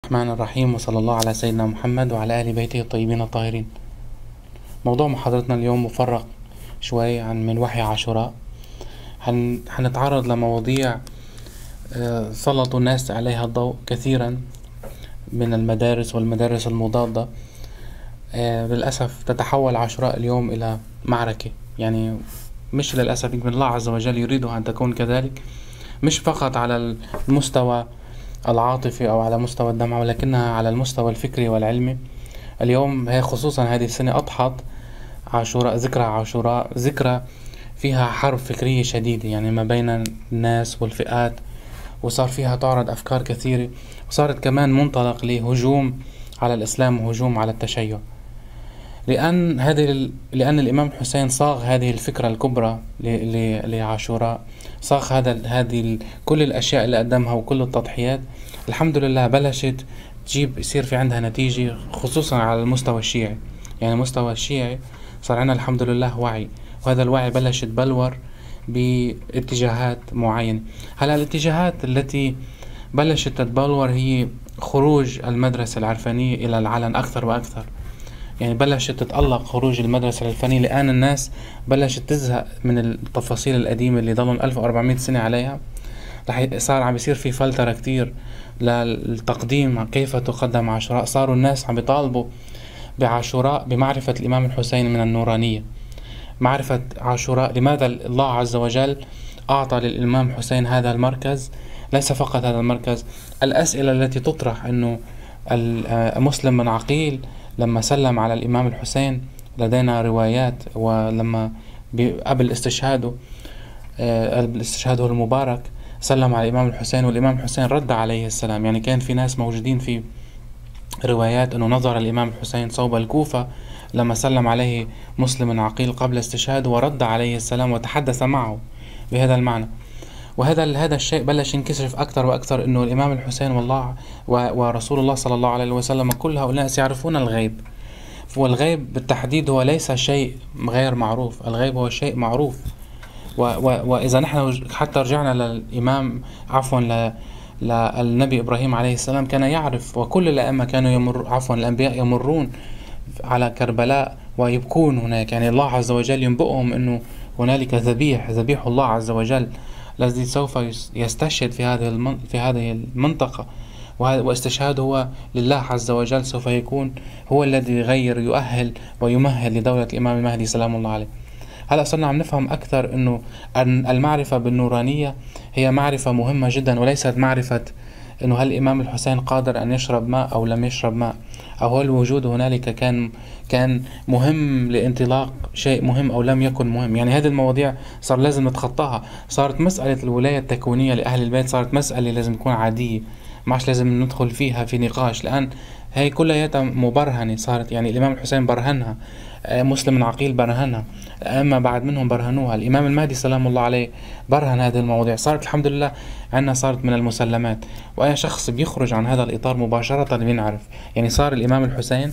الرحمن الرحيم، وصلى الله على سيدنا محمد وعلى آل بيته الطيبين الطاهرين. موضوع محاضرتنا اليوم مفرق شوي من وحي عاشوراء. هنتعرض لمواضيع سلط الناس عليها الضوء كثيرا من المدارس والمدارس المضادة. للأسف تتحول عاشوراء اليوم إلى معركة، يعني مش للأسف، يمكن الله عز وجل يريدها أن تكون كذلك، مش فقط على المستوى العاطفي أو على مستوى الدمع، ولكنها على المستوى الفكري والعلمي. اليوم هي خصوصا هذه السنة أضحت عاشوراء، ذكرى عاشوراء ذكرى فيها حرب فكرية شديدة يعني ما بين الناس والفئات، وصار فيها تعرض أفكار كثيرة، وصارت كمان منطلق لهجوم على الإسلام وهجوم على التشيع، لأن الإمام الحسين صاغ هذه الفكرة الكبرى لعاشوراء، صاغ كل الأشياء اللي قدمها وكل التضحيات. الحمد لله بلشت يصير في عندها نتيجة، خصوصا على المستوى الشيعي. يعني المستوى الشيعي صار عندنا الحمد لله وعي، وهذا الوعي بلشت بلور باتجاهات معينة. هلا الاتجاهات التي بلشت تتبلور هي خروج المدرسة العرفانية إلى العلن أكثر وأكثر. يعني بلشت تتألق خروج المدرسة العرفانية، لأن الناس بلشت تزهق من التفاصيل القديمة اللي ضلوا 1400 سنة عليها. صار عم بيصير في فلترة كتير للتقديم، كيف تقدم عاشوراء. صاروا الناس عم بيطالبوا بعاشوراء بمعرفة الإمام الحسين من النورانية، معرفة عاشوراء لماذا الله عز وجل أعطى للإمام حسين هذا المركز. ليس فقط هذا المركز، الأسئلة التي تطرح أنه مسلم بن عقيل لما سلم على الإمام الحسين، لدينا روايات، ولما قبل استشهاده المبارك سلم على الإمام الحسين، والإمام الحسين رد عليه السلام. يعني كان في ناس موجودين في روايات أنه نظر الإمام الحسين صوب الكوفة لما سلم عليه مسلم بن عقيل قبل استشهاده، ورد عليه السلام وتحدث معه بهذا المعنى. وهذا الشيء بلش ينكشف أكثر وأكثر، أنه الإمام الحسين والله ورسول الله صلى الله عليه وسلم كل هؤلاء الناس يعرفون الغيب. والغيب بالتحديد هو ليس شيء غير معروف، الغيب هو شيء معروف. وإذا نحن حتى رجعنا للإمام للنبي إبراهيم عليه السلام كان يعرف، وكل الأئمة كانوا الأنبياء يمرون على كربلاء ويبكون هناك. يعني الله عز وجل ينبئهم أنه هنالك ذبيح الله عز وجل الذي سوف يستشهد في هذه المنطقة، واستشهاده هو لله عز وجل، سوف يكون هو الذي يؤهل ويمهل لدولة الإمام المهدي سلام الله عليه. هلأ صرنا عم نفهم أكثر أنه المعرفة بالنورانية هي معرفة مهمة جدا، وليست معرفة أنه هل الإمام الحسين قادر أن يشرب ماء أو لم يشرب ماء، أو هل الوجود هنالك كان مهم لانطلاق شيء مهم أو لم يكن مهم. يعني هذه المواضيع صار لازم نتخطاها. صارت مسألة الولاية التكوينية لأهل البيت صارت مسألة لازم تكون عادية، ماش لازم ندخل فيها في نقاش، لأن هي كلها مبرهنة صارت. يعني الإمام الحسين برهنها، مسلم بن عقيل برهنها، أما بعد منهم برهنوها، الإمام المهدي سلام الله عليه برهن هذه المواضيع. صارت الحمد لله عندنا صارت من المسلمات، وأي شخص بيخرج عن هذا الإطار مباشرة بينعرف. يعني صار الإمام الحسين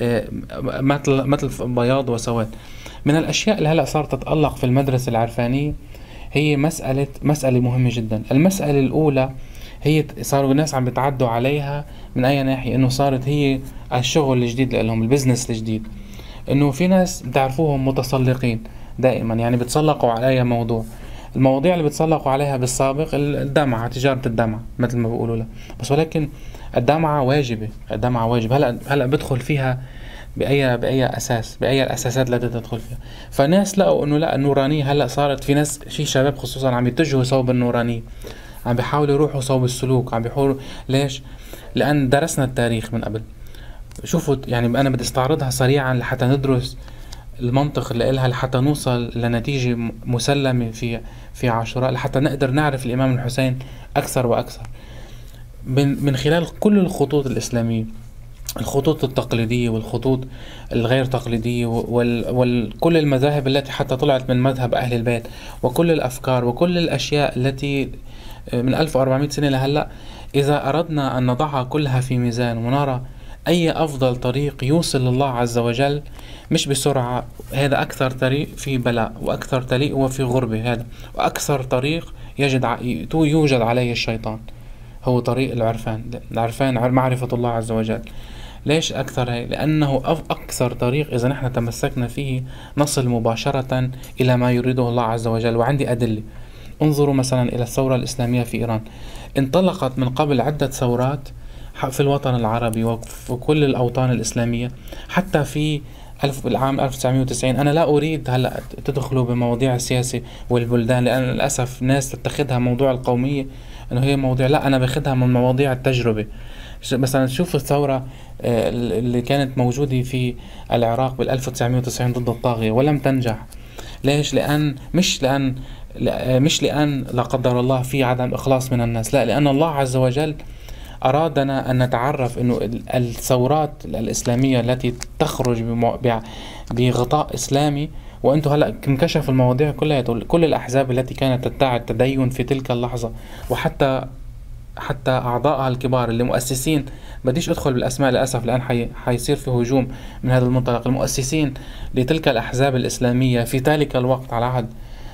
مثل بياض وسواد. من الأشياء اللي هلأ صارت تتألق في المدرسة العرفانية هي مسألة مهمة جدا. المسألة الأولى هي صاروا الناس عم بتعدوا عليها من أي ناحية، إنه صارت هي الشغل الجديد لهم، البزنس الجديد. إنه في ناس بتعرفوهم متسلقين دائما، يعني بتسلقوا على أي المواضيع اللي بتسلقوا عليها بالسابق الدمعة، تجارة الدمعة مثل ما بيقولوا لها. بس ولكن الدمعة واجبة، هلأ بدخل فيها بأي أساس، بأي الأساسات التي تدخل فيها. فناس لقوا إنه لا، النورانية هلأ صارت في ناس، في شباب خصوصا عم يتجهوا صوب النورانية، عم بيحاولوا يروحوا صوب السلوك، عم بيحاولوا. ليش؟ لأن درسنا التاريخ من قبل. شوفوا، يعني أنا بدي استعرضها سريعا لحتى ندرس المنطق اللي إلها، لحتى نوصل لنتيجة مسلمة في عاشوراء، لحتى نقدر نعرف الإمام الحسين أكثر وأكثر من خلال كل الخطوط الإسلامية، الخطوط التقليدية والخطوط الغير تقليدية، وكل المذاهب التي حتى طلعت من مذهب أهل البيت، وكل الأفكار وكل الأشياء التي من 1400 سنة لهلأ. إذا أردنا أن نضعها كلها في ميزان ونرى أي أفضل طريق يوصل لله عز وجل، مش بسرعة، هذا أكثر طريق في بلاء، وأكثر طريق هو في غربة، هذا وأكثر طريق يوجد عليه الشيطان. هو طريق العرفان. العرفان معرفة الله عز وجل. ليش أكثر هي؟ لأنه أكثر طريق إذا نحن تمسكنا فيه نصل مباشرة إلى ما يريده الله عز وجل. وعندي أدلة. انظروا مثلا إلى الثورة الإسلامية في إيران، انطلقت من قبل عدة ثورات في الوطن العربي وفي كل الأوطان الإسلامية، حتى في العام 1990. أنا لا أريد هلأ تدخلوا بمواضيع السياسة والبلدان، لأن للأسف ناس تتخذها موضوع القومية إنه هي مواضيع، لا، أنا باخدها من مواضيع التجربة. مثلا شوف الثورة اللي كانت موجودة في العراق بال 1990 ضد الطاغية ولم تنجح. ليش؟ مش لأن لا قدر الله في عدم إخلاص من الناس، لا، لأن الله عز وجل أرادنا أن نتعرف أنه الثورات الإسلامية التي تخرج بغطاء إسلامي، وأنتم هلأ انكشف المواضيع كلها، كل الأحزاب التي كانت تدعي التدين في تلك اللحظة، حتى أعضائها الكبار اللي مؤسسين، بديش أدخل بالأسماء للأسف لأن حيصير في هجوم من هذا المنطلق، المؤسسين لتلك الأحزاب الإسلامية في ذلك الوقت على عهد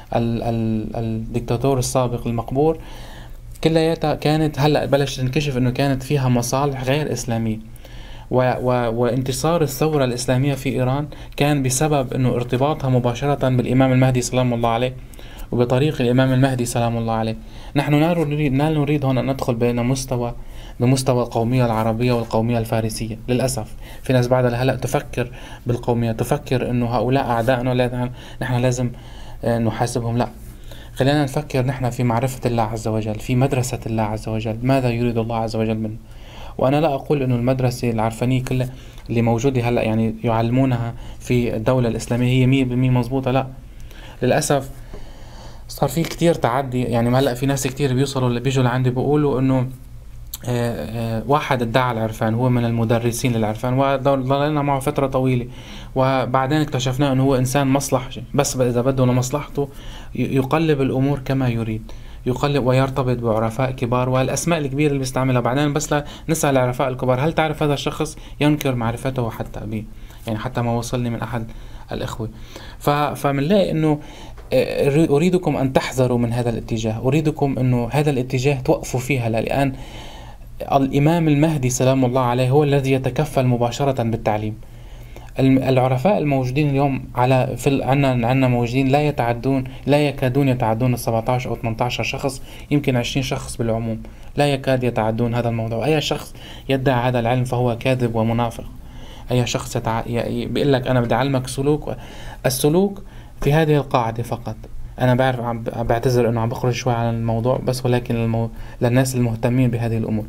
الدكتاتور السابق المقبور، كلياتها كانت هلأ بلش تنكشف أنه كانت فيها مصالح غير إسلامية. وانتصار الثورة الإسلامية في إيران كان بسبب أنه ارتباطها مباشرة بالإمام المهدي سلام الله عليه وبطريق الإمام المهدي سلام الله عليه. نحن لا نريد هنا أن ندخل بمستوى القومية العربية والقومية الفارسية. للأسف في ناس بعد هلأ تفكر بالقومية، تفكر أنه هؤلاء أعدائنا نحن لازم نحاسبهم. لا، خلينا نفكر نحن في معرفة الله عز وجل، في مدرسة الله عز وجل، ماذا يريد الله عز وجل منه. وأنا لا أقول أنه المدرسة العرفانية كلها اللي موجودة هلأ يعني يعلمونها في الدولة الإسلامية هي 100% مظبوطة، لا، للأسف صار في كتير تعدي. يعني هلأ في ناس كتير بيجوا لعندي بيقولوا أنه واحد ادعى العرفان، هو من المدرسين للعرفان وضلنا معه فترة طويلة، وبعدين اكتشفنا انه هو انسان مصلحي، بس اذا بده لمصلحته يقلب الامور كما يريد، يقلب ويرتبط بعرفاء كبار والاسماء الكبيرة اللي بيستعملها. بعدين بس نسأل العرفاء الكبار هل تعرف هذا الشخص، ينكر معرفته حتى به، يعني حتى ما وصلني من احد الاخوة. فمنلاقي انه اريدكم ان تحذروا من هذا الاتجاه، اريدكم انه هذا الاتجاه توقفوا فيها، لان الإمام المهدي سلام الله عليه هو الذي يتكفل مباشرة بالتعليم. العرفاء الموجودين اليوم عنا موجودين لا يكادون يتعدون 17 أو 18 شخص، يمكن 20 شخص بالعموم، لا يكاد يتعدون هذا الموضوع. أي شخص يدعي هذا العلم فهو كاذب ومنافق. أي شخص بيقول لك أنا بدي أعلمك السلوك في هذه القاعدة فقط. أنا بعرف بعتذر إنه عم بخرج شوي عن الموضوع، بس ولكن للناس المهتمين بهذه الأمور،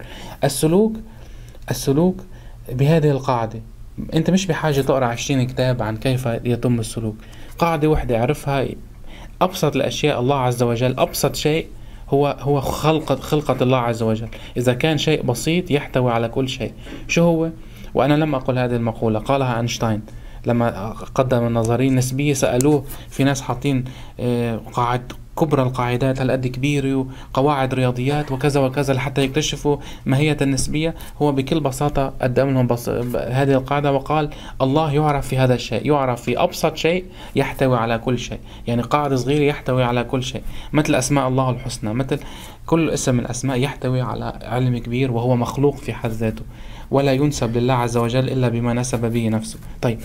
السلوك بهذه القاعدة. أنت مش بحاجة تقرأ 20 كتاب عن كيف يتم السلوك، قاعدة واحدة اعرفها. أبسط الأشياء الله عز وجل، أبسط شيء هو خلقة الله عز وجل. إذا كان شيء بسيط يحتوي على كل شيء. شو هو؟ وأنا لم أقل هذه المقولة، قالها أينشتاين لما قدم النظرية النسبية. سألوه، في ناس حاطين كبرى القاعدات هالقد كبيرة وقواعد رياضيات وكذا وكذا لحتى يكتشفوا ماهية النسبية. هو بكل بساطة قدم لهم هذه القاعدة وقال الله يعرف في هذا الشيء، يعرف في أبسط شيء يحتوي على كل شيء. يعني قاعدة صغيرة يحتوي على كل شيء، مثل أسماء الله الحسنى، مثل كل اسم من الأسماء يحتوي على علم كبير، وهو مخلوق في حد ذاته ولا ينسب لله عز وجل إلا بما نسب به نفسه. طيب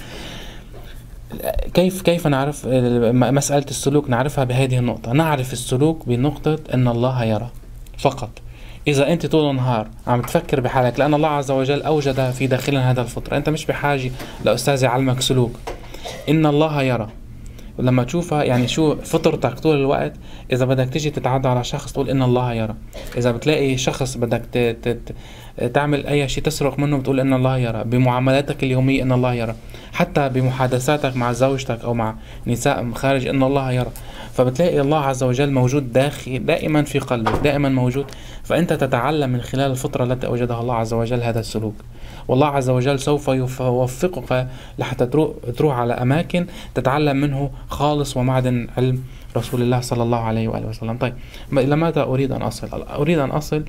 كيف نعرف مسألة السلوك؟ نعرفها بهذه النقطة. نعرف السلوك بنقطة أن الله يرى فقط. إذا أنت طول النهار عم تفكر بحالك، لأن الله عز وجل أوجد في داخلنا هذا الفطرة، أنت مش بحاجة لأستاذ يعلمك سلوك. إن الله يرى، لما تشوفها يعني شو فطرتك طول الوقت. إذا بدك تيجي تتعدى على شخص تقول إن الله يرى. إذا بتلاقي شخص بدك تعمل أي شيء تسرق منه بتقول إن الله يرى. بمعاملاتك اليومية إن الله يرى. حتى بمحادثاتك مع زوجتك أو مع نساء خارج إن الله يرى. فبتلاقي الله عز وجل موجود دائما في قلبك، دائما موجود. فأنت تتعلم من خلال الفطرة التي أوجدها الله عز وجل هذا السلوك. والله عز وجل سوف يوفقك لحتى تروح على أماكن تتعلم منه خالص ومعدن علم رسول الله صلى الله عليه وآله وسلم. طيب إلى ماذا أريد أن أصل؟ أريد أن أصل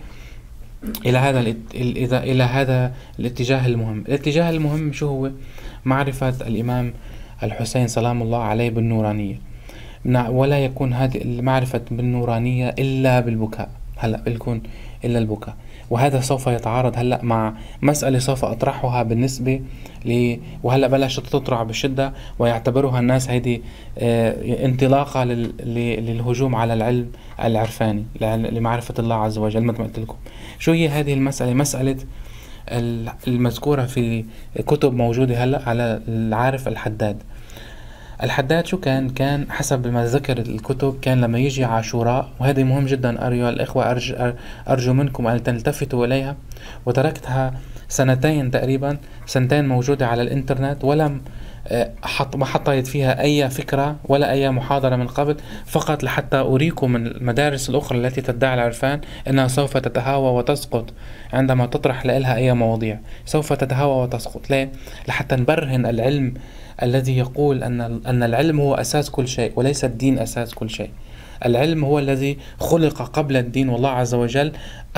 إلى هذا الاتجاه المهم. الاتجاه المهم شو هو؟ معرفة الإمام الحسين سلام الله عليه بالنورانية. ولا يكون هذه المعرفة بالنورانية إلا بالبكاء. هلأ بيكون إلا البكاء. وهذا سوف يتعارض هلأ مع مسألة سوف أطرحها بالنسبة وهلأ بلشت تطرح بشدة، ويعتبرها الناس هيدي انطلاقة للهجوم على العلم العرفاني لمعرفة الله عز وجل. مثل ما قلت لكم، شو هي هذه المسألة؟ مسألة المذكورة في كتب موجودة هلأ على العارف الحداد. الحداد شو كان حسب ما ذكر الكتب، كان لما يجي عاشوراء، وهذه مهم جدا أيها الإخوة، أرجو منكم أن تلتفتوا إليها، وتركتها سنتين تقريبا، سنتين موجودة على الإنترنت، ولم ما حطيت فيها أي فكرة ولا أي محاضرة من قبل، فقط لحتى أريكم من المدارس الأخرى التي تدعي العرفان أنها سوف تتهاوى وتسقط عندما تطرح لها أي مواضيع، سوف تتهاوى وتسقط. ليه؟ لحتى نبرهن العلم الذي يقول أن العلم هو أساس كل شيء، وليس الدين أساس كل شيء. العلم هو الذي خلق قبل الدين، والله عز وجل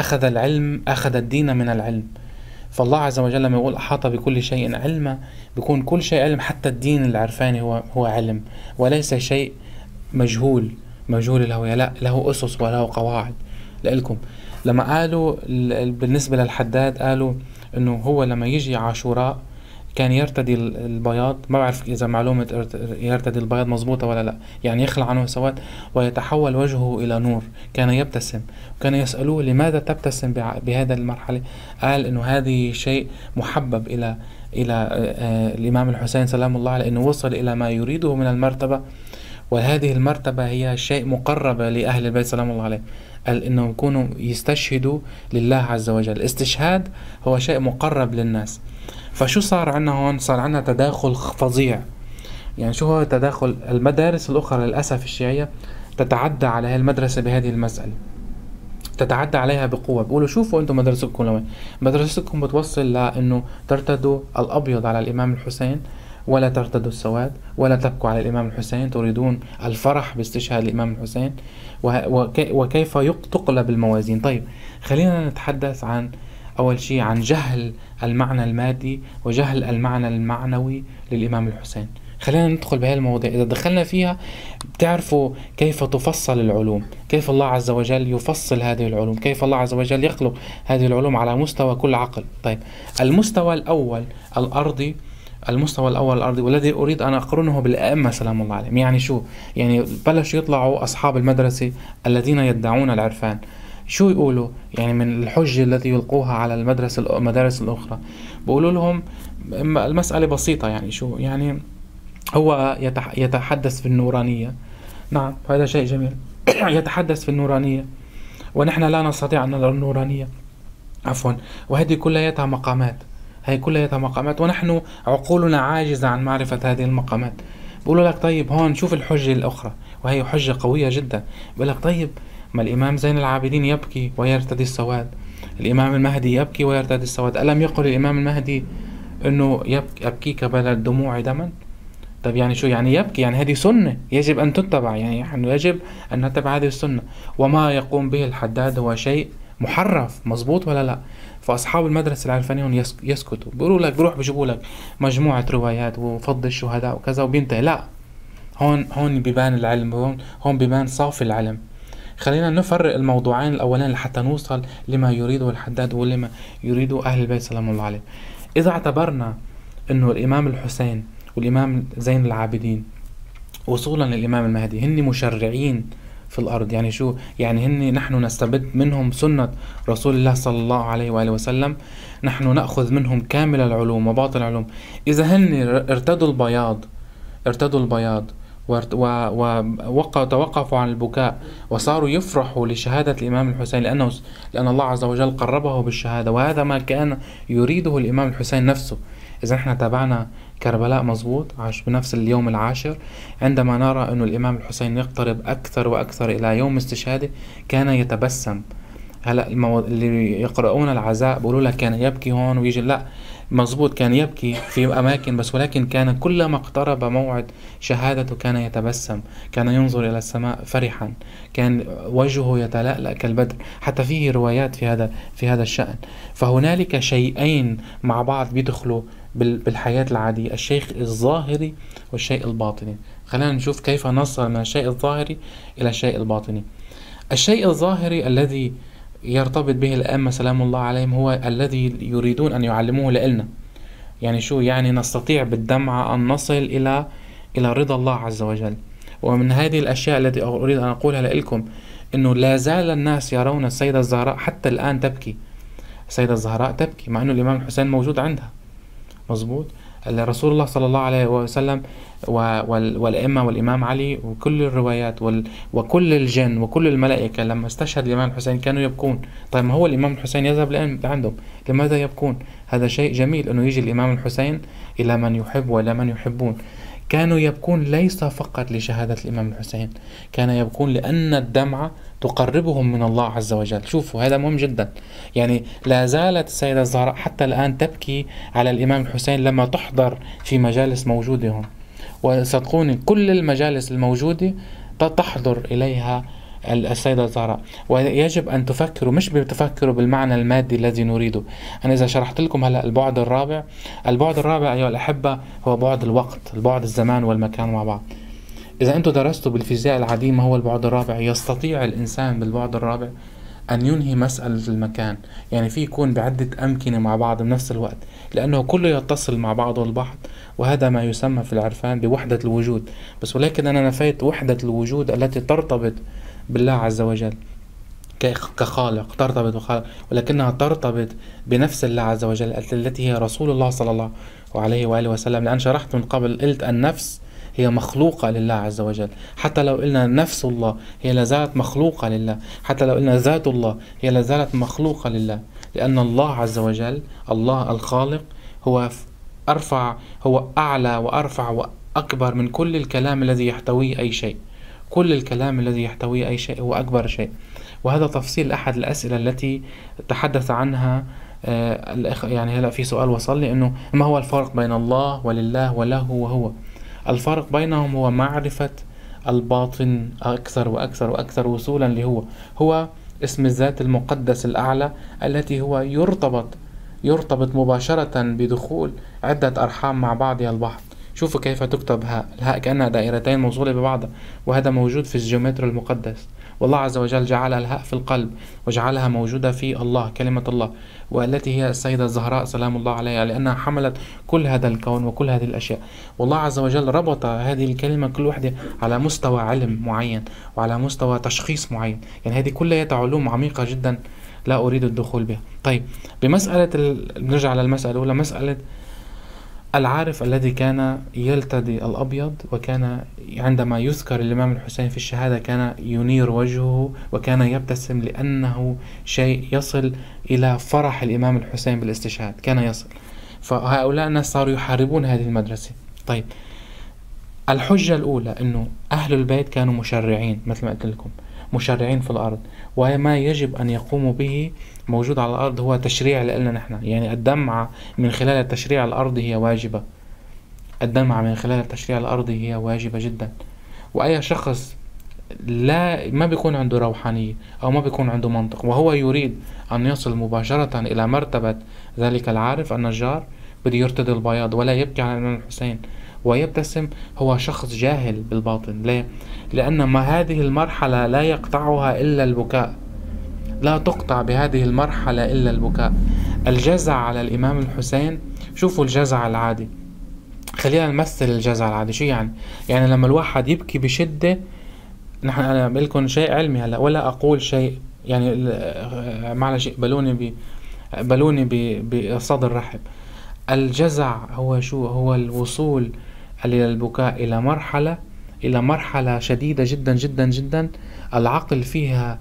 أخذ الدين من العلم. فالله عز وجل لما يقول أحاط بكل شيء علما، بيكون كل شيء علم، حتى الدين العرفاني هو علم، وليس شيء مجهول الهوية، لا، له أسس وله قواعد. لإلكم لما قالوا بالنسبة للحداد، قالوا إنه هو لما يجي عاشوراء كان يرتدي البياض، ما بعرف إذا معلومة يرتدي البياض مظبوطة ولا لا، يعني يخلع عنه سواد ويتحول وجهه إلى نور، كان يبتسم، وكان يسألوه لماذا تبتسم بهذا المرحلة؟ قال إنه هذه شيء محبب إلى الإمام الحسين سلام الله عليه، إنه وصل إلى ما يريده من المرتبة، وهذه المرتبة هي شيء مقربة لأهل البيت سلام الله عليه. قال إنه يكونوا يستشهدوا لله عز وجل. الاستشهاد هو شيء مقرب للناس. فشو صار عنا هون؟ صار عنا تداخل فظيع. يعني شو هو تداخل؟ المدارس الأخرى للأسف الشيعية تتعدى على هذه المدرسة بهذه المسألة، تتعدى عليها بقوة. بيقولوا شوفوا أنتم مدرستكم لوين، مدرستكم بتوصل لأنه ترتدوا الأبيض على الإمام الحسين، ولا ترتدوا السواد، ولا تبكوا على الإمام الحسين، تريدون الفرح باستشهاد الإمام الحسين، وكيف تقلب الموازين. طيب خلينا نتحدث عن أول شيء عن جهل المعنى المادي وجهل المعنى المعنوي للإمام الحسين. خلينا ندخل بهذه المواضيع. إذا دخلنا فيها بتعرفوا كيف تفصل العلوم، كيف الله عز وجل يفصل هذه العلوم، كيف الله عز وجل يخلق هذه العلوم على مستوى كل عقل. طيب المستوى الأول الأرضي، والذي أريد أن أقرنه بالأئمة سلام الله عليهم. يعني شو؟ يعني بلش يطلعوا أصحاب المدرسة الذين يدعون العرفان، شو يقولوا؟ يعني من الحجة التي يلقوها على المدارس الأخرى، بيقولوا لهم المسألة بسيطة. يعني شو؟ يعني هو يتحدث في النورانية. نعم، هذا شيء جميل. يتحدث في النورانية، ونحن لا نستطيع أن نرى النورانية، عفوا، وهذه كلها مقامات، ونحن عقولنا عاجزة عن معرفة هذه المقامات. بيقولوا لك طيب هون شوف الحجة الأخرى، وهي حجة قوية جدا. بيقول لك طيب ما الإمام زين العابدين يبكي ويرتدي السواد، الإمام المهدي يبكي ويرتدي السواد، ألم يقل الإمام المهدي إنه أبكيك بلا الدموع دما؟ طيب يعني شو يعني يبكي؟ يعني هذه سنة يجب أن تتبع، يعني نحن يجب أن نتبع هذه السنة، وما يقوم به الحداد هو شيء محرف. مزبوط ولا لا؟ فأصحاب المدرسة العرفانيون يسكتوا، بيقولوا لك بروح بيجيبوا لك مجموعة روايات وفضل الشهداء وكذا وبينتهي. لا، هون بيبان العلم، هون بيبان صافي العلم. خلينا نفرق الموضوعين الأولين لحتى نوصل لما يريده الحداد ولما يريده أهل البيت سلام الله عليه. إذا اعتبرنا أنه الإمام الحسين والإمام زين العابدين وصولا للإمام المهدي هن مشرعين في الأرض، يعني شو؟ يعني نحن نستبد منهم سنة رسول الله صلى الله عليه وآله وسلم، نحن نأخذ منهم كامل العلوم وباطن العلوم. إذا هن ارتدوا البياض وتوقفوا عن البكاء وصاروا يفرحوا لشهادة الإمام الحسين، لأن الله عز وجل قربه بالشهادة، وهذا ما كان يريده الإمام الحسين نفسه. إذا احنا تابعنا كربلاء مظبوط بنفس اليوم العاشر، عندما نرى أن الإمام الحسين يقترب أكثر وأكثر إلى يوم استشهاده كان يتبسم. هلا اللي يقرؤون العزاء بيقولوا لك كان يبكي هون ويجي، لا مظبوط، كان يبكي في أماكن بس، ولكن كان كلما اقترب موعد شهادته كان يتبسم، كان ينظر إلى السماء فرحا، كان وجهه يتلألأ كالبدر. حتى فيه روايات في هذا الشأن. فهنالك شيئين مع بعض بيدخلوا بالحياة العادية، الشيء الظاهري والشيء الباطني. خلينا نشوف كيف نصل من الشيء الظاهري إلى الشيء الباطني. الشيء الظاهري الذي يرتبط به الأئمة سلام الله عليهم هو الذي يريدون أن يعلموه لإلنا. يعني شو يعني؟ نستطيع بالدمعة أن نصل إلى رضا الله عز وجل. ومن هذه الأشياء التي أريد أن أقولها لكم، أنه لا زال الناس يرون السيدة الزهراء حتى الآن تبكي. السيدة الزهراء تبكي مع أنه الإمام الحسين موجود عندها، مظبوط. رسول الله صلى الله عليه وسلم والأئمة والإمام علي وكل الروايات وكل الجن وكل الملائكة لما استشهد الإمام الحسين كانوا يبكون. طيب ما هو الإمام الحسين يذهب الآن عندهم، لماذا يبكون؟ هذا شيء جميل أنه يجي الإمام الحسين إلى من يحب وإلى من يحبون. كانوا يبكون ليس فقط لشهادة الإمام الحسين، كان يبكون لأن الدمعة تقربهم من الله عز وجل. شوفوا هذا مهم جدا. يعني لا زالت السيدة الزهراء حتى الآن تبكي على الإمام الحسين لما تحضر في مجالس موجودة هون، وصدقوني كل المجالس الموجودة تحضر إليها السيدة الزهراء. ويجب أن تفكروا، مش بتفكروا بالمعنى المادي الذي نريده. أنا إذا شرحت لكم هلأ البعد الرابع أيها الأحبة هو بعد الوقت، البعد الزمان والمكان مع بعض. إذا أنتم درستوا بالفيزياء العادية ما هو البعد الرابع، يستطيع الإنسان بالبعد الرابع أن ينهي مسألة المكان. يعني في يكون بعدة أمكنة مع بعض بنفس الوقت، لأنه كله يتصل مع بعضه البعض، وهذا ما يسمى في العرفان بوحدة الوجود. بس ولكن أنا نفيت وحدة الوجود التي ترتبط بالله عز وجل كخالق، ترتبط بخالق، ولكنها ترتبط بنفس الله عز وجل التي هي رسول الله صلى الله عليه وآله وسلم. لأن شرحت من قبل قلت النفس هي مخلوقة لله عز وجل. حتى لو قلنا نفس الله هي لازالت مخلوقة لله، حتى لو قلنا ذات الله هي لازالت مخلوقة لله، لأن الله عز وجل الله الخالق هو أرفع، هو أعلى وأرفع وأكبر من كل الكلام الذي يحتويه أي شيء. كل الكلام الذي يحتويه أي شيء هو أكبر شيء. وهذا تفصيل أحد الأسئلة التي تحدث عنها الأخ. يعني هلأ في سؤال وصل لي إنه ما هو الفرق بين الله ولله وله وهو؟ الفرق بينهم هو معرفة الباطن أكثر وأكثر وأكثر وصولا لهو. هو اسم الذات المقدس الأعلى التي هو يرتبط مباشرة بدخول عدة أرحام مع بعضها البعض. شوفوا كيف تكتب هاء، الهاء كأنها دائرتين موصولة ببعضها، وهذا موجود في الجيومتري المقدس. والله عز وجل جعل الهاء في القلب وجعلها موجودة في الله، كلمة الله، والتي هي السيدة الزهراء سلام الله عليها، لأنها حملت كل هذا الكون وكل هذه الأشياء. والله عز وجل ربط هذه الكلمة كل واحدة على مستوى علم معين وعلى مستوى تشخيص معين. يعني هذه كلها علوم عميقة جدا لا أريد الدخول بها. طيب بمسألة نرجع للمسألة الأولى، مسألة العارف الذي كان يلتدي الأبيض، وكان عندما يذكر الإمام الحسين في الشهادة كان ينير وجهه وكان يبتسم، لأنه شيء يصل إلى فرح الإمام الحسين بالاستشهاد، كان يصل. فهؤلاء الناس صاروا يحاربون هذه المدرسة. طيب الحجة الأولى أنه أهل البيت كانوا مشرعين، مثل ما قلت لكم مشرعين في الأرض، وما يجب أن يقوموا به موجود على الأرض هو تشريع لنا نحن. يعني الدمعة من خلال التشريع الأرضي هي واجبة، الدمعة من خلال التشريع الأرضي هي واجبة جدا. وأي شخص ما بيكون عنده روحانية أو ما بيكون عنده منطق وهو يريد أن يصل مباشرة إلى مرتبة ذلك العارف النجار، بده يرتدي البياض ولا يبكي على الإمام الحسين ويبتسم، هو شخص جاهل بالباطن. ليه؟ لأن ما هذه المرحلة لا يقطعها إلا البكاء، لا تقطع بهذه المرحلة إلا البكاء. الجزع على الإمام الحسين، شوفوا الجزع العادي، خلينا نمثل الجزع العادي شو يعني. يعني لما الواحد يبكي بشدة، نحن أنا بقولكم شيء علمي هلا ولا أقول شيء يعني معلش بلوني بصدر رحب. الجزع هو شو؟ هو الوصول إلى البكاء إلى مرحلة شديدة جدا جدا جدا، العقل فيها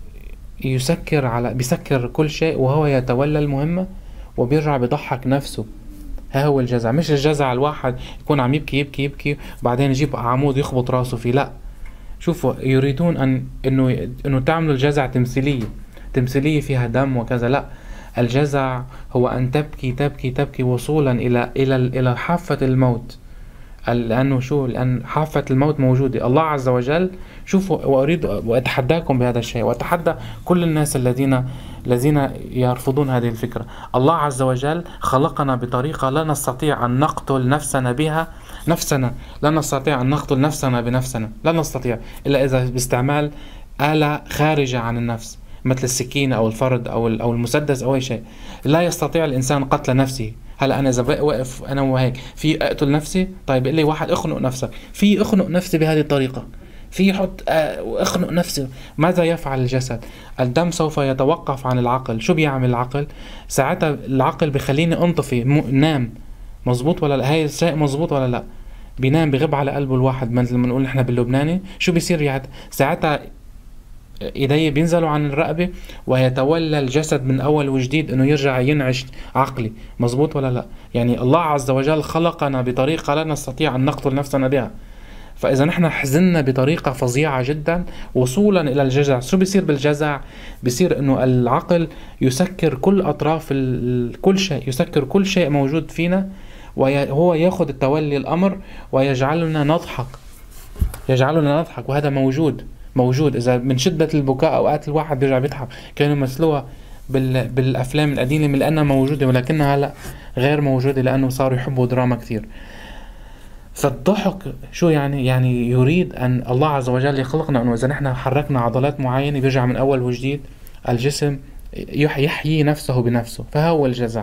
بيسكر كل شيء وهو يتولى المهمة وبيرجع بيضحك نفسه. ها هو الجزع، مش الجزع الواحد يكون عم يبكي يبكي يبكي بعدين يجيب عمود يخبط راسه فيه، لا. شوفوا يريدون انه تعملوا الجزع تمثيلية فيها دم وكذا، لا. الجزع هو ان تبكي تبكي تبكي وصولا الى حافة الموت. لأن حافة الموت موجودة. الله عز وجل، شوفوا، وأريد وأتحداكم بهذا الشيء، وأتحدى كل الناس الذين يرفضون هذه الفكرة. الله عز وجل خلقنا بطريقة لا نستطيع أن نقتل نفسنا بها نفسنا، لا نستطيع أن نقتل نفسنا بنفسنا، لا نستطيع إلا إذا باستعمال آلة خارجة عن النفس. مثل السكين أو الفرد أو المسدس أو أي شيء. لا يستطيع الإنسان قتل نفسه. هلا أنا إذا واقف أنا وهيك في أقتل نفسي، طيب يقول لي واحد اخنق نفسك، في اخنق نفسي بهذه الطريقة، في حط اخنق نفسي. ماذا يفعل الجسد؟ الدم سوف يتوقف عن العقل. شو بيعمل العقل؟ ساعتها العقل بخليني انطفي، نام. مزبوط ولا لا؟ هاي الشيء مزبوط ولا لا؟ بينام، بغب على قلبه الواحد مثل ما نقول نحن باللبناني. شو بيصير ساعتها؟ ايديه بينزلوا عن الرقبة ويتولى الجسد من اول وجديد انه يرجع ينعش عقلي. مزبوط ولا لا؟ يعني الله عز وجل خلقنا بطريقة لا نستطيع ان نقتل نفسنا بها. فاذا نحن حزننا بطريقة فظيعة جدا وصولا الى الجزع، شو بيصير بالجزع؟ بيصير انه العقل يسكر كل اطراف كل شيء، يسكر كل شيء موجود فينا، وهو ياخذ التولي الامر ويجعلنا نضحك، يجعلنا نضحك. وهذا موجود إذا من شدة البكاء أوقات الواحد بيرجع بيضحك. كانوا يمثلوها بالأفلام القديمة من لأنها موجودة، ولكنها هلأ غير موجودة لأنه صاروا يحبوا دراما كثير. فالضحك شو يعني؟ يعني يريد أن الله عز وجل يخلقنا أنه إذا نحن حركنا عضلات معينة بيرجع من أول وجديد الجسم يحيي نفسه بنفسه. فهو الجزع.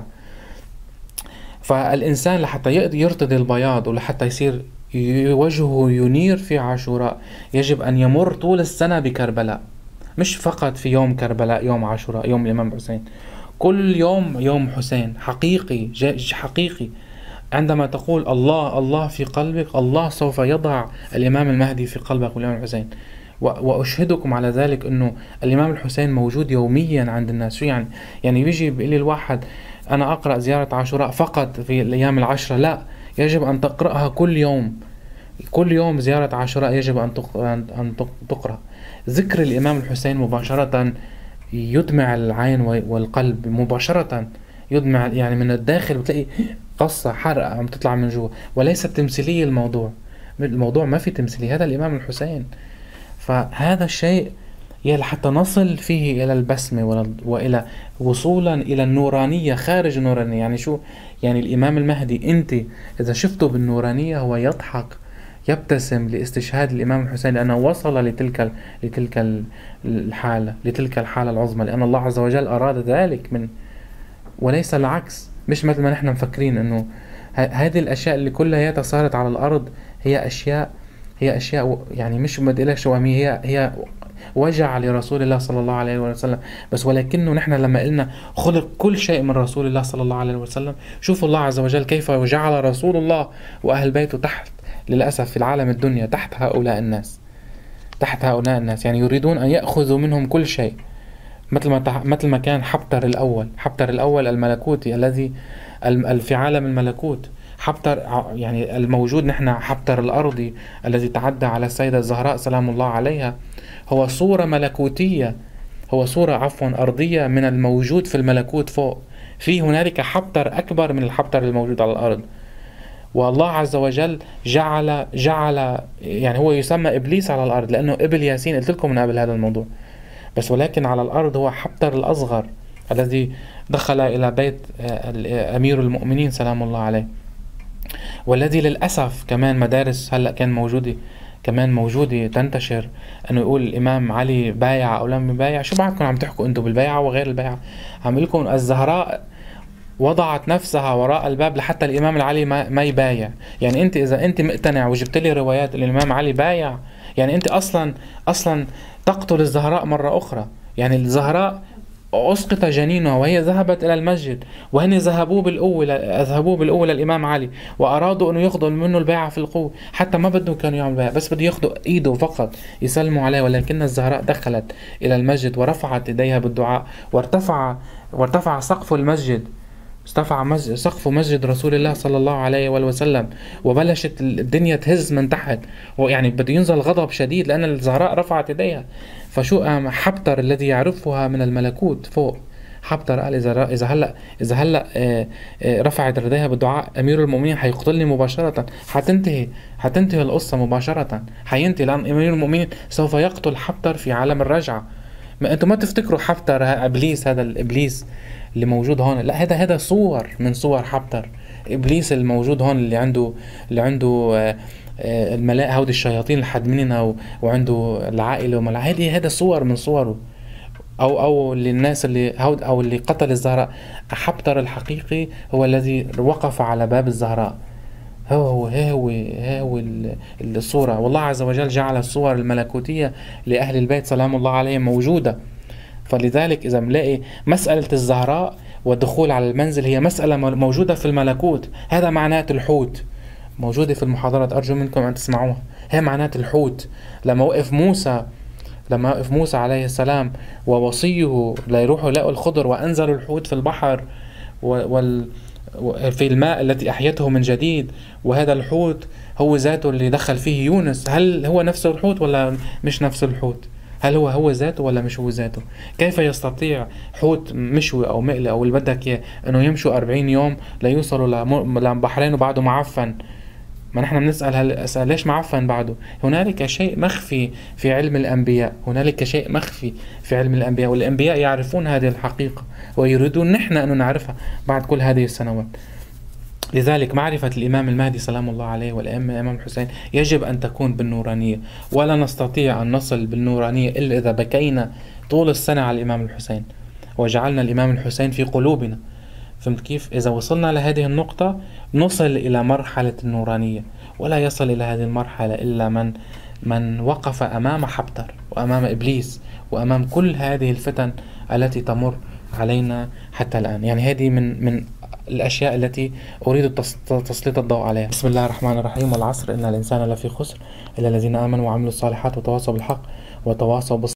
فالإنسان لحتى يرتدي البياض ولحتى يصير وجهه ينير في عاشوراء يجب أن يمر طول السنة بكربلاء، مش فقط في يوم كربلاء، يوم عاشوراء، يوم الإمام حسين. كل يوم يوم حسين حقيقي، حقيقي. عندما تقول الله الله في قلبك، الله سوف يضع الإمام المهدي في قلبك والإمام الحسين. وأشهدكم على ذلك أنه الإمام الحسين موجود يوميا عند الناس. شو يعني؟ يعني بيجي بيقول لي الواحد أنا أقرأ زيارة عاشوراء فقط في الأيام العشرة. لا، يجب أن تقرأها كل يوم. كل يوم زيارة عاشوراء يجب أن تقرأ. ذكر الإمام الحسين مباشرة يدمع العين والقلب مباشرة، يدمع يعني من الداخل، بتلاقي قصة حرقة عم تطلع من جوا، وليس تمثيلية. الموضوع ما في تمثيلية، هذا الإمام الحسين. فهذا الشيء حتى نصل فيه إلى البسمة وإلى وصولا إلى النورانية خارج النورانية. يعني شو يعني الإمام المهدي؟ أنت إذا شفته بالنورانية هو يضحك يبتسم لاستشهاد الإمام الحسين، لأنه وصل لتلك الحالة العظمى، لأن الله عز وجل أراد ذلك وليس العكس. مش مثل ما نحن مفكرين أنه هذه الأشياء اللي كلها صارت على الأرض هي أشياء يعني مش بدي شو هي وجع لرسول الله صلى الله عليه وسلم بس. ولكنه نحن لما قلنا خلق كل شيء من رسول الله صلى الله عليه وسلم، شوفوا الله عز وجل كيف جعل رسول الله وأهل بيته تحت، للأسف في العالم الدنيا تحت هؤلاء الناس. يعني يريدون أن يأخذوا منهم كل شيء، مثل ما كان حبتر الأول الملكوتي الذي في عالم الملكوت. حبتر يعني الموجود نحن حبتر الأرضي الذي تعدى على السيدة الزهراء سلام الله عليها هو صورة ملكوتية، هو صورة أرضية من الموجود في الملكوت فوق. في هنالك حبتر أكبر من الحبتر الموجود على الأرض. والله عز وجل جعل يعني هو يسمى إبليس على الأرض لأنه إبل ياسين، قلت لكم من قبل هذا الموضوع. بس ولكن على الأرض هو حبتر الأصغر الذي دخل إلى بيت أمير المؤمنين سلام الله عليه، والذي للأسف كمان مدارس هلأ كمان موجودة تنتشر أنه يقول الإمام علي بايع أو لم يبايع. شو بعدكم عم تحكوا أنتم بالبيعة وغير البيعة؟ عم لكم الزهراء وضعت نفسها وراء الباب لحتى الإمام العلي ما يبايع. يعني أنت إذا أنت مقتنع وجبت لي روايات الإمام علي بايع، يعني أنت أصلا تقتل الزهراء مرة أخرى. يعني الزهراء أسقط جنينها وهي ذهبت إلى المسجد، وهن ذهبوا بالقوة للإمام علي وأرادوا أنه ياخذوا منه البيعة في القوة، حتى ما بدهم كانوا يعملوا بيعة، بس بده ياخذوا إيده فقط يسلموا عليه. ولكن الزهراء دخلت إلى المسجد ورفعت إيديها بالدعاء، وارتفع سقف المسجد، سقف مسجد رسول الله صلى الله عليه وسلم، وبلشت الدنيا تهز من تحت، ويعني بده ينزل غضب شديد لأن الزهراء رفعت يديها. فشو حبتر الذي يعرفها من الملكوت فوق، حبتر قال إذا هلأ رفعت يديها بالدعاء أمير المؤمنين حيقتلني مباشرة، حتنتهي القصة مباشرة، حينتهي، لأن أمير المؤمنين سوف يقتل حبتر في عالم الرجعة. أنتم ما تفتكروا حبتر إبليس، هذا الإبليس اللي موجود هون، لا، هذا صور من صور حبتر. إبليس الموجود هون اللي عنده الملائكة، هودي الشياطين الحادميننا، وعنده العائلة هذا صور من صوره. أو للناس أو اللي قتل الزهراء. حبتر الحقيقي هو الذي وقف على باب الزهراء. هو الصورة، والله عز وجل جعل الصور الملكوتية لأهل البيت سلام الله عليهم موجودة. فلذلك إذا بنلاقي مسألة الزهراء والدخول على المنزل هي مسألة موجودة في الملكوت، هذا معنات الحوت، موجودة في المحاضرات، أرجو منكم أن تسمعوها. هي معنات الحوت. لما وقف موسى عليه السلام ووصيه ليروحوا لقوا الخضر وأنزلوا الحوت في البحر في الماء التي أحيته من جديد، وهذا الحوت هو ذاته اللي دخل فيه يونس. هل هو نفس الحوت ولا مش نفس الحوت؟ هل هو ذاته ولا مش هو ذاته؟ كيف يستطيع حوت مشوي أو مقلي أو اللي بدك إياه إنه يمشوا 40 يوم ليوصلوا لبحرين وبعده معفن؟ ما نحن بنسأل هالأسئلة، ليش معفن بعده؟ هنالك شيء مخفي في علم الأنبياء، هنالك شيء مخفي في علم الأنبياء، والأنبياء يعرفون هذه الحقيقة ويريدون نحن أن نعرفها بعد كل هذه السنوات. لذلك معرفة الإمام المهدي سلام الله عليه والأئمة الإمام الحسين يجب أن تكون بالنورانية، ولا نستطيع أن نصل بالنورانية إلا إذا بكينا طول السنة على الإمام الحسين وجعلنا الإمام الحسين في قلوبنا. فهمت كيف؟ إذا وصلنا لهذه النقطة نصل إلى مرحلة النورانية، ولا يصل إلى هذه المرحلة إلا من وقف أمام حبتر وأمام إبليس وأمام كل هذه الفتن التي تمر علينا حتى الآن. يعني هذه من الأشياء التي أريد تسليط الضوء عليها. بسم الله الرحمن الرحيم. والعصر إن الإنسان لفي خسر إلا الذين آمنوا وعملوا الصالحات وتواصوا بالحق وتواصوا بالصبر.